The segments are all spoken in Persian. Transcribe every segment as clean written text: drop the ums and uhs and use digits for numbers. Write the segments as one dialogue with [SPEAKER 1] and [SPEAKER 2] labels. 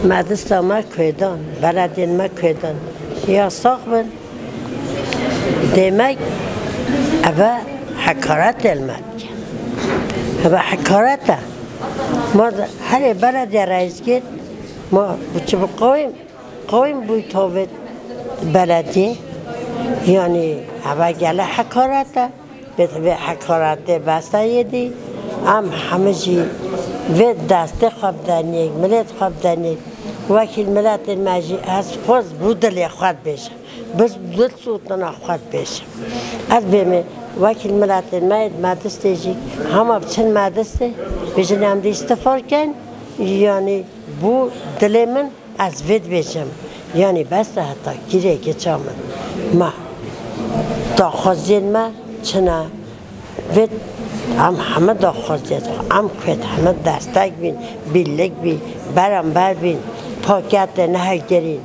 [SPEAKER 1] مدرسه ما کردن بلدین ما کردن یا ساخن demek eve hakaret elmet eve hakaret ما her belediye reis git ما bu قایم bu tavit belediye yani eve gele hakaret به حکارت بسته یدی هم همه چی و دسته خواب دنیک ملت خواب دنیک وکیل ملت مجی از خود بودل خود بشه بس دل سوتن خود بشه از بیمه وکیل ملت مدرسه جی همه چند مدرسه بجنم دی استفاده کن یعنی بو دل من از ود بشم یعنی بس حتی گیره که چامن ما تا خوزین ما چنا وید همه داخل هم کت همه دستک بین بیلک بین برام بر بین پاکت نه گرین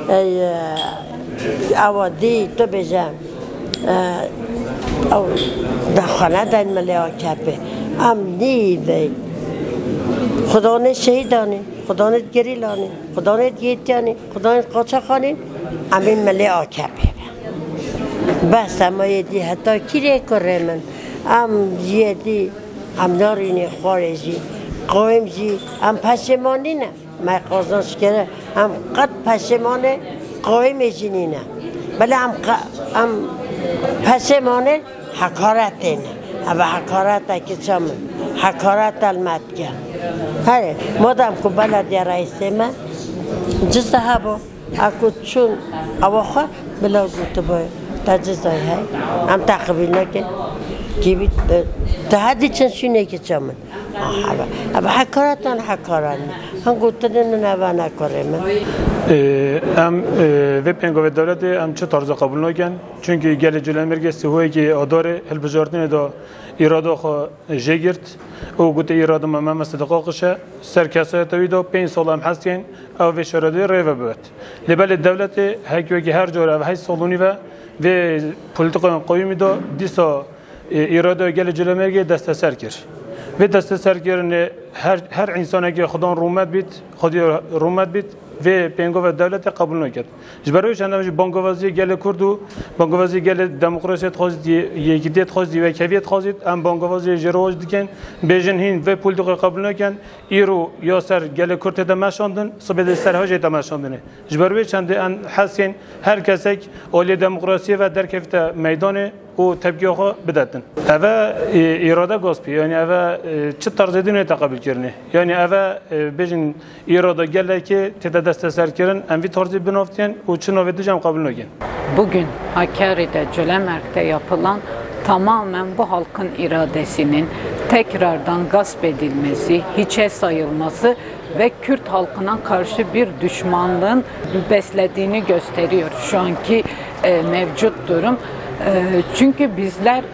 [SPEAKER 1] اوادی تو بجم او دخانه دن ملیا کپه هم نیده خدا نه شهیدانی خدا نه گریلانی خدا نه گیتیانی خدا نه قاچه خانی همین ملیا کپه بس اما یدی حتی کیره کره من ام یدی ام نارینی خارجی قایم جی ام پشمانی نه من قازانش کرده ام قد پشمانه قایم جینی نه بله ام پشمانه حکارت نه اما حکارت که چم حکارت المت کن هره مادم که بلدی رئیسه من جزده هبا اکو چون اواخه بلا گوته باید تجزای های هم تقبیل نکن جیبی تهدی چنشونه که چامن اما حکارتان حکارانی هم گوتنه نوا نکاره من
[SPEAKER 2] ام و پنگو دولت ام چه طرز قبول نکن چونکه گل جلوی مرکزی هایی که آداره هلبجارتنه دا ایرادا خو جگرت او گوته ایرادا ما مصدقاقشه سرکسای توی دا 5 سال هم هستین او و شراده ریو بود لبل دولت هکیو که هر جور او 8 سالونی و پلیتیکای قومی دا دیسا ایرادا گل جلوی مرکز دست سر کرد و دست سر کردن هر انسانی که خدا رومت بید خودی رومت بید و پنگو و دولت قبول نکرد. جبرایش اندامش بانگوازی گل کردو بانگوازی گل دموکراسی خواست یکیت خواست و کیفیت خواست ام بانگوازی جراج دیگن بیشتر هین و پلیتیک قبول نکن ایرو یا سر گل کرد دمشاندن صبح سرهاج دمشاندنه. جبرایش اند حسین هر کسی اولی دموکراسی و در کیفیت میدان و تبکیه ها بداتن. اوه اراده گاسپی یعنی اوه چه طرز دینه تقبل کردنه یعنی اوه بیشتر اراده گله که دست سر کردن امی tarzı بنافتن و چه نویدیجم قبول نگین.
[SPEAKER 3] Bugün Hakkari'de Cölemerk'te yapılan tamamen bu halkın iradesinin tekrardan gasp edilmesi, hiçe sayılması ve Kürt halkına karşı bir düşmanlığın beslediğini gösteriyor şu anki mevcut durum. Çünkü bizler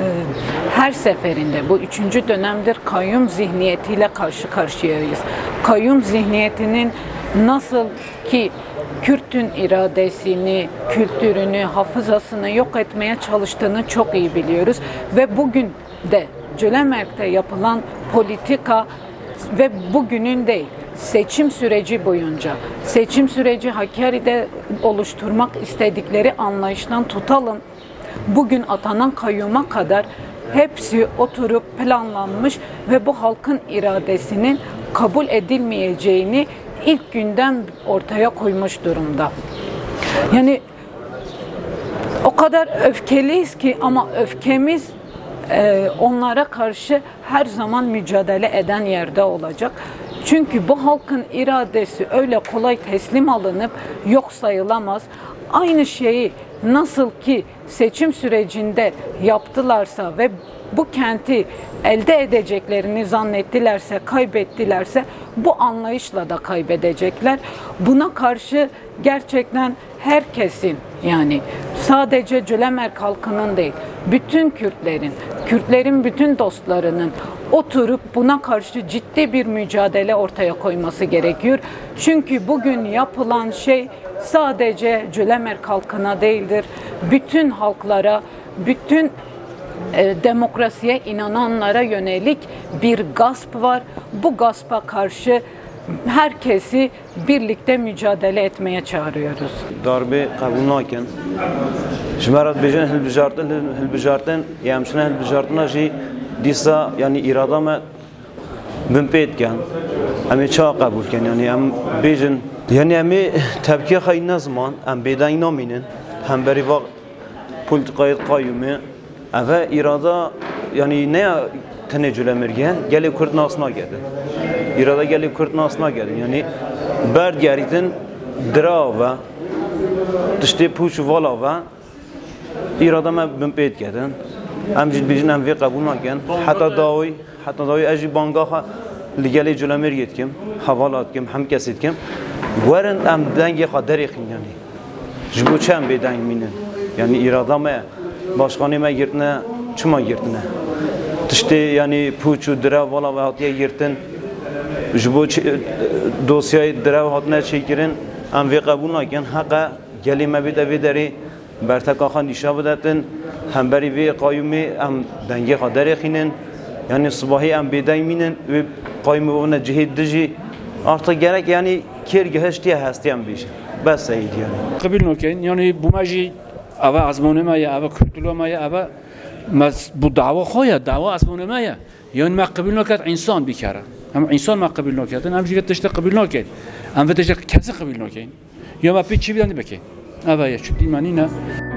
[SPEAKER 3] her seferinde bu 3. dönemdir kayyum zihniyetiyle karşı karşıyayız. Kayyum zihniyetinin nasıl ki Kürt'ün iradesini, kültürünü, hafızasını yok etmeye çalıştığını çok iyi biliyoruz. Ve bugün de Cölemerk'te yapılan politika ve bugünün değil, seçim süreci boyunca, seçim süreci Hakkari'de oluşturmak istedikleri anlayıştan tutalım, bugün atanan kayyuma kadar hepsi oturup planlanmış ve bu halkın iradesinin kabul edilmeyeceğini ilk günden ortaya koymuş durumda. Yani o kadar öfkeliyiz ki ama öfkemiz onlara karşı her zaman mücadele eden yerde olacak. Çünkü bu halkın iradesi öyle kolay teslim alınıp yok sayılamaz. Aynı şeyi nasıl ki seçim sürecinde yaptılarsa ve bu kenti elde edeceklerini zannettilerse, kaybettilerse bu anlayışla da kaybedecekler. Buna karşı gerçekten herkesin, yani sadece Cölemerk halkının değil, bütün Kürtlerin bütün dostlarının oturup buna karşı ciddi bir mücadele ortaya koyması gerekiyor. Çünkü bugün yapılan şey sadece Cölemerk halkına değildir. Bütün halklara, bütün demokrasiye inananlara yönelik bir gasp var. Bu gaspa karşı herkesi birlikte mücadele etmeye çağırıyoruz.
[SPEAKER 4] Darbe kabul nakin. Jmerat bejin hilbijartin yamşına hilbijartina jî dîsa yani iradama bimpetken em çağa kabulken yani em bejin yani em tepki xey ne zaman em bêdeng namînin hem berî va politikayê qayyûmê ev irada yani ne tenê cülemirgen gelê Kurd nasna gedin. İrada gelê Kurd nasna gedin yani bergerîtin dirava tiştê pûç û vala ve irada me bimpêt gedin. Em jî bêjin em vê qebûl nakin. Heta dawî ez jî bangaxa li gelê Culemêrgê dikim, hevala dikim, hem kesê dikim. Werin em dengê xwe derêxin yani. Ji bo çi em bêdeng mînin? Yani irada me başkanê me girtine, çima girtine? Tiştê yani pûç û direv vala ve hatiye girtin. Ji bo dosyayê direv hatine çêkirin, em vê qebûl nakin. Heqa gelê me bêde vê derê berteka xwe nîşa bidetin. Hem berî vê qayyûmê em dengê xwe derêxînin. Yani sibahî em bêdeng mînin wê qayyûmê bibine cihê dijî artık gerek yani kêr gihiştiye hestiye em bêjin. Bes seyîd yani.
[SPEAKER 5] Qebil nakin yani bu me jî ava azmanê me ye, ava Kurdula me ye, ava bu dava xwe ye, dava azmanê me ye. Yani me qebil naket insan bikare. Em insan me qebil naketin, em jî vê tiştê qebil nakin. Em vê tiştê kesî qebil nakin. Ya me pê çi bidin dibeke. Ava ye, çi dîmanî ne?